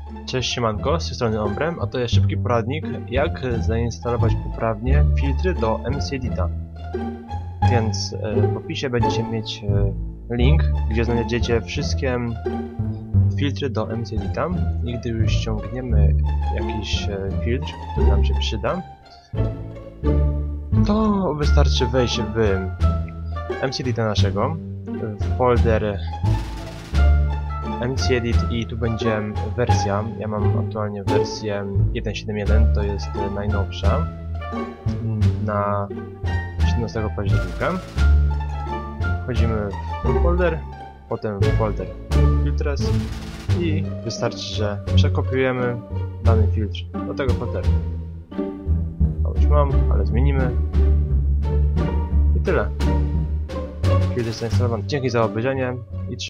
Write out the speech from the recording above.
Cześć siemanko, z tej strony Ombrem, a to jest szybki poradnik, jak zainstalować poprawnie filtry do MC Edita. Więc w opisie będziecie mieć link, gdzie znajdziecie wszystkie filtry do MC Edita i gdy już ściągniemy jakiś filtr, który nam się przyda, to wystarczy wejść w MC Edita naszego, w folder MC Edit i tu będzie wersja. Ja mam aktualnie wersję 1.7.1, to jest najnowsza, na 17 października. Wchodzimy w ten folder, potem w folder Filtres i wystarczy, że przekopiujemy dany filtr do tego folderu. To już mam, ale zmienimy i tyle. Filtr jest zainstalowany. Dzięki za obejrzenie i trzymajcie się.